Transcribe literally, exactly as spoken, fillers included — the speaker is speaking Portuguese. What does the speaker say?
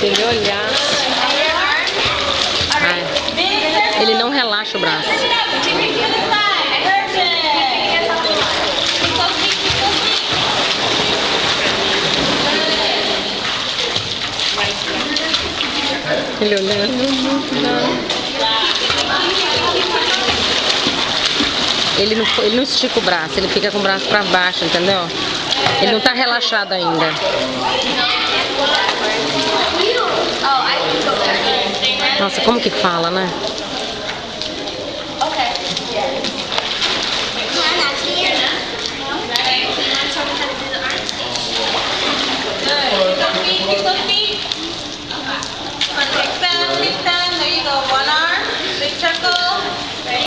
Se ele olhar... Ai, ele não relaxa o braço. Ele olhando. Ele não, ele não estica o braço, ele fica com o braço pra baixo, entendeu? Ele não tá relaxado ainda. Nossa, como que fala, né?